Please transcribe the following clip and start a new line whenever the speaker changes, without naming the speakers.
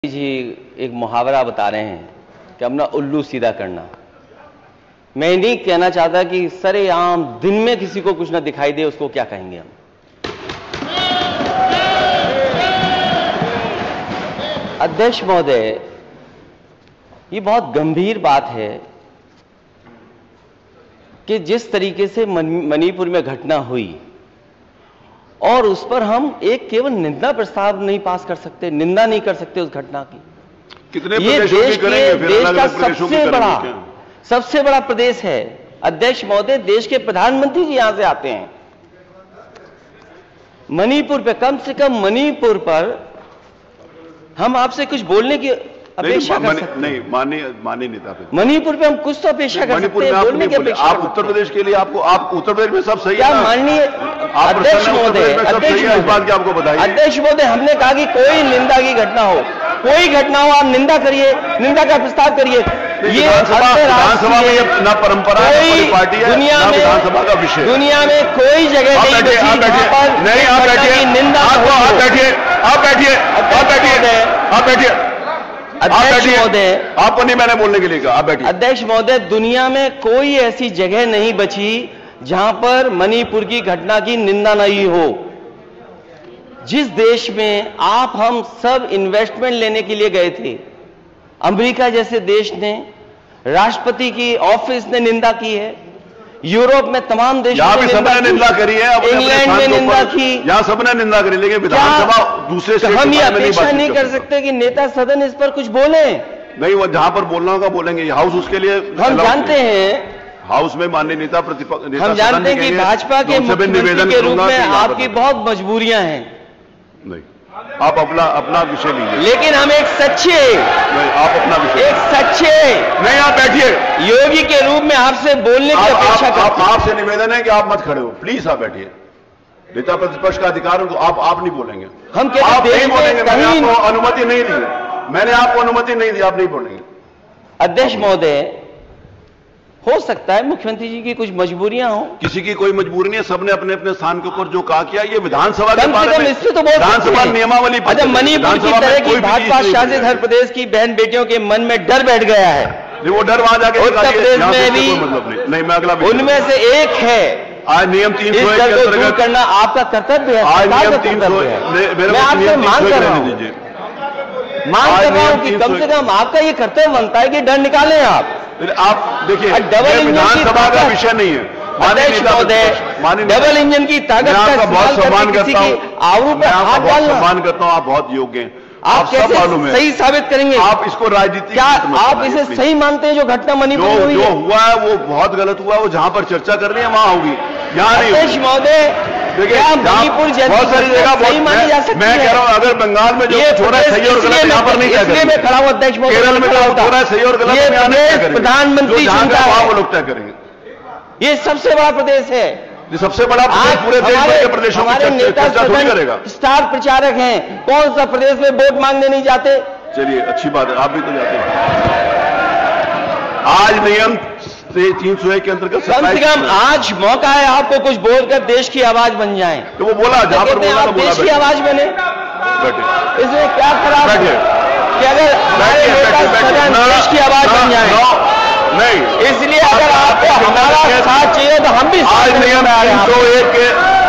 जी एक मुहावरा बता रहे हैं कि अपना उल्लू सीधा करना। मैं नहीं कहना चाहता कि सरेआम दिन में किसी को कुछ ना दिखाई दे, उसको क्या कहेंगे हम। अध्यक्ष महोदय, ये बहुत गंभीर बात है कि जिस तरीके से मणिपुर में घटना हुई और उस पर हम एक केवल निंदा प्रस्ताव नहीं पास कर सकते, निंदा नहीं कर सकते उस घटना की।
कितने
ये देश का सबसे बड़ा प्रदेश है। अध्यक्ष महोदय, देश के प्रधानमंत्री जी यहां से आते हैं। मणिपुर पे, कम से कम मणिपुर पर हम आपसे कुछ बोलने की अपेक्षा कर सकते हैं।
नहीं, माननीय नेता,
मणिपुर पे हम कुछ तो अपेक्षा कर सकते हैं, बोलने की अपेक्षा।
आप उत्तर प्रदेश के लिए आप उत्तर प्रदेश में सब सही है।
क्या माननीय अध्यक्ष महोदय,
आपको बताइए।
अध्यक्ष महोदय, हमने कहा कि कोई निंदा की घटना हो, कोई घटना हो, आप निंदा करिए, निंदा का प्रस्ताव करिए। ये
विधानसभा में ना परंपरा है, पार्टी है,
दुनिया में
विधानसभा का विषय,
दुनिया में कोई जगह नहीं बची जहां पर
नहीं। आप बैठिए,
निंदा,
आप बैठिए, आप बैठिए, आप बैठिए, आप बैठिए।
अध्यक्ष महोदय,
आपको नहीं मैंने बोलने के लिए कहा, आप बैठिए।
अध्यक्ष महोदय, दुनिया में कोई ऐसी जगह नहीं बची जहां पर मणिपुर की घटना की निंदा नहीं हो। जिस देश में आप हम सब इन्वेस्टमेंट लेने के लिए गए थे, अमेरिका जैसे देश ने, राष्ट्रपति की ऑफिस ने निंदा की है, यूरोप में तमाम देशों ने
सबने निंदा करी है,
इंग्लैंड में निंदा की,
यहां सबने निंदा करी, लेकिन विधानसभा दूसरे से
हम ये अपेक्षा नहीं कर सकते कि नेता सदन इस पर कुछ बोले।
नहीं, वो जहां पर बोलना होगा बोलेंगे। हाउस उसके लिए
हम जानते हैं,
हाउस में माननीय नेता प्रतिपक्ष,
हम जानते हैं कि भाजपा के मुख्यमंत्री के रूप में आपकी बहुत मजबूरियां हैं।
नहीं, आप अपना विषय लीजिए,
लेकिन हम एक सच्चे,
नहीं, आप अपना विषय,
एक सच्चे,
नहीं, आप बैठिए,
योगी के रूप में आपसे बोलने की अपेक्षा करते हैं।
आपसे निवेदन है कि आप मत खड़े हो, प्लीज आप बैठिए। नेता प्रतिपक्ष का अधिकार है, आप नहीं बोलेंगे।
हम
आप नहीं बोलेंगे, मैंने आपको अनुमति नहीं दी, मैंने आपको अनुमति नहीं दी, आप नहीं बोलेंगे।
अध्यक्ष महोदय, हो सकता है मुख्यमंत्री जी की कुछ मजबूरियां हो।
किसी की कोई मजबूरी नहीं है, सबने अपने अपने स्थान के ऊपर जो कहा किया। ये विधानसभा के
बारे में इससे तो
विधानसभा नियमावली,
अच्छा, मणिपुर की तरह की भाजपा शासित हर प्रदेश की बहन बेटियों के मन में डर बैठ गया है।
वो डर वहां जाके
उत्तर प्रदेश में भी
मतलब नहीं, मैं अगला
उनमें से एक है।
आज नियम 301 के अंतर्गत
करना आपका कर्तव्य है।
आज नियम 301,
मैं आपसे मांग कर रहा हूं, कि कम से कम आपका ये कर्तव्य बनता है कि डर निकालें आप
देखिए,
डबल
विधानसभा का विषय नहीं है।
अध्यक्ष महोदय, डबल इंजन की ताकत का
बहुत सम्मान करता हूं,
आवरू पे हाथ डालना,
सम्मान करता हूं। आप बहुत योग्य हैं,
आप कैसे सही साबित करेंगे?
आप इसको राजनीति,
क्या आप इसे सही मानते हैं? जो घटना मणिपुर में हुई,
जो हुआ है वो बहुत गलत हुआ। वो जहां पर चर्चा करनी है वहां होगी, यहाँ नहीं।
अध्यक्ष महोदय, क्या मणिपुर
बहुत सारी जगह
सही मानी जा सकती है?
मैं कह रहा हूं, अगर बंगाल में जो हो रहा है सही और गलत, यहाँ पर नहीं कह सकते।
मैं खड़ा हूं अध्यक्ष महोदय,
केरल में जो हो रहा है सही और गलत,
प्रधानमंत्री
वो लोग तय करेंगे।
ये सबसे बड़ा प्रदेश है,
सबसे बड़ा पूरे देश भर के प्रदेशों में
नेता
करेगा।
स्टार प्रचारक हैं, कौन सा प्रदेश में वोट मांगने नहीं जाते?
चलिए, अच्छी बात है, आप भी तो जाते हैं। आज नियम 301 के अंतर्गत
कम से कम आज मौका है आपको कुछ बोलकर देश की आवाज बन जाएं।
तो वो बोला, जहां पर बोला,
आप देश की आवाज बने। इसमें क्या खराब है कि अगर देश की आवाज बन जाए?
नहीं,
इसलिए अगर आपको हमारा साथ चाहिए तो हम भी
आज नियम 301 के